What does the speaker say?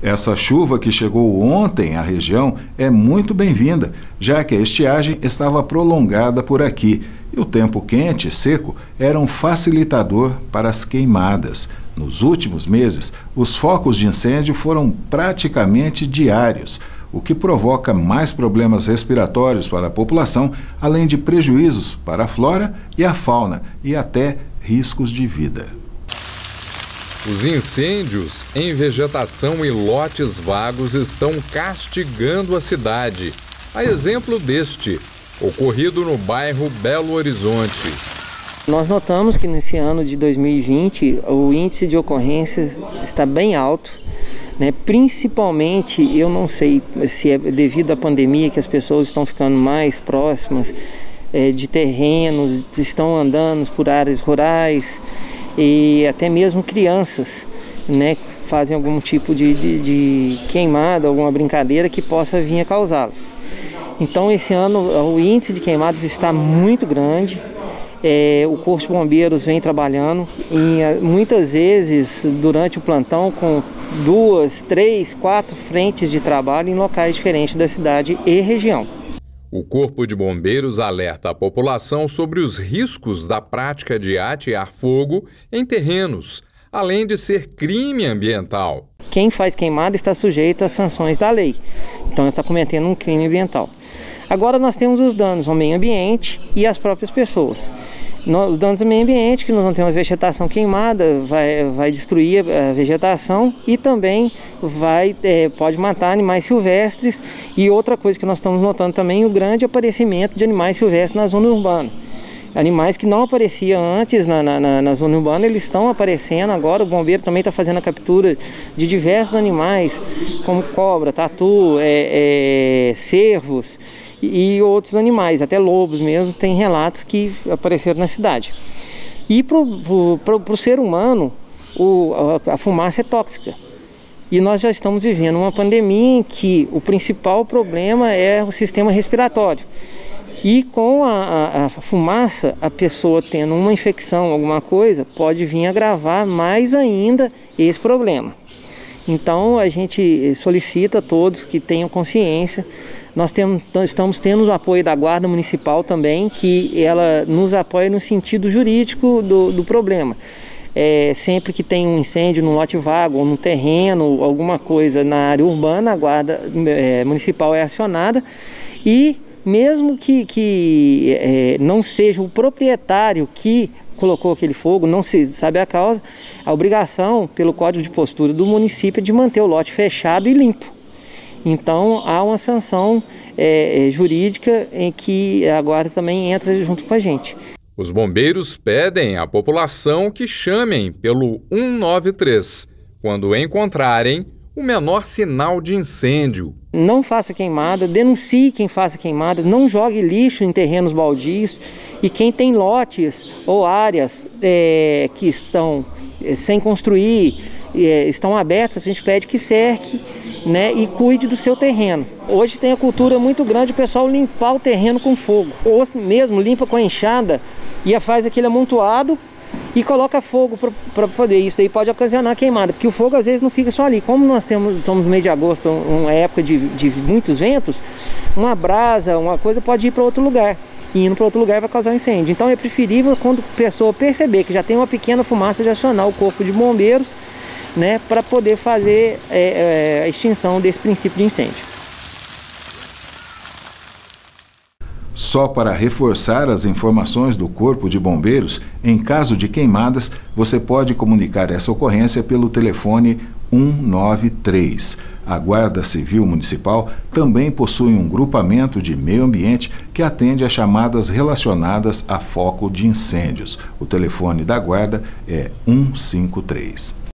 Essa chuva que chegou ontem à região é muito bem-vinda, já que a estiagem estava prolongada por aqui e o tempo quente e seco era um facilitador para as queimadas. Nos últimos meses, os focos de incêndio foram praticamente diários, o que provoca mais problemas respiratórios para a população, além de prejuízos para a flora e a fauna e até riscos de vida. Os incêndios em vegetação e lotes vagos estão castigando a cidade. A exemplo deste, ocorrido no bairro Belo Horizonte. Nós notamos que nesse ano de 2020 o índice de ocorrência está bem alto, né? Principalmente, eu não sei se é devido à pandemia que as pessoas estão ficando mais próximas de terrenos, estão andando por áreas rurais, e até mesmo crianças, né, fazem algum tipo de queimada, alguma brincadeira que possa vir a causá-las. Então esse ano o índice de queimadas está muito grande, o Corpo de Bombeiros vem trabalhando muitas vezes durante o plantão com 2, 3, 4 frentes de trabalho em locais diferentes da cidade e região. O Corpo de Bombeiros alerta a população sobre os riscos da prática de atear-fogo em terrenos, além de ser crime ambiental. Quem faz queimada está sujeito às sanções da lei, então está cometendo um crime ambiental. Agora nós temos os danos ao meio ambiente e às próprias pessoas. Os danos ao meio ambiente, que nós vamos ter uma vegetação queimada, vai destruir a vegetação e também pode matar animais silvestres. E outra coisa que nós estamos notando também, o grande aparecimento de animais silvestres na zona urbana. Animais que não apareciam antes na zona urbana, eles estão aparecendo agora. O bombeiro também está fazendo a captura de diversos animais, como cobra, tatu, cervos e outros animais, até lobos mesmo, tem relatos que apareceram na cidade. E para o ser humano, a fumaça é tóxica. E nós já estamos vivendo uma pandemia em que o principal problema é o sistema respiratório. E com a fumaça, a pessoa tendo uma infecção, alguma coisa, pode vir agravar mais ainda esse problema. Então a gente solicita a todos que tenham consciência. Nós estamos tendo o apoio da Guarda Municipal também, que ela nos apoia no sentido jurídico do problema. Sempre que tem um incêndio no lote vago ou no terreno, alguma coisa na área urbana, a Guarda Municipal é acionada e mesmo que não seja o proprietário que colocou aquele fogo, não se sabe a causa, a obrigação pelo Código de Postura do município é de manter o lote fechado e limpo. Então há uma sanção jurídica em que a Guarda também entra junto com a gente. Os bombeiros pedem à população que chamem pelo 193 quando encontrarem o menor sinal de incêndio. Não faça queimada, denuncie quem faça queimada, não jogue lixo em terrenos baldios e quem tem lotes ou áreas que estão sem construir, estão abertas, a gente pede que cerque, né, e cuide do seu terreno. Hoje tem a cultura muito grande o pessoal limpar o terreno com fogo, ou mesmo limpa com a enxada e faz aquele amontoado e coloca fogo para poder. Isso daí pode ocasionar queimada, porque o fogo às vezes não fica só ali. Como nós estamos no mês de agosto, uma época de muitos ventos, uma brasa, uma coisa pode ir para outro lugar. E indo para outro lugar vai causar um incêndio. Então é preferível, quando a pessoa perceber que já tem uma pequena fumaça, de acionar o Corpo de Bombeiros, né, para poder fazer a extinção desse princípio de incêndio. Só para reforçar as informações do Corpo de Bombeiros, em caso de queimadas, você pode comunicar essa ocorrência pelo telefone 193. A Guarda Civil Municipal também possui um grupamento de meio ambiente que atende a chamadas relacionadas a foco de incêndios. O telefone da Guarda é 153.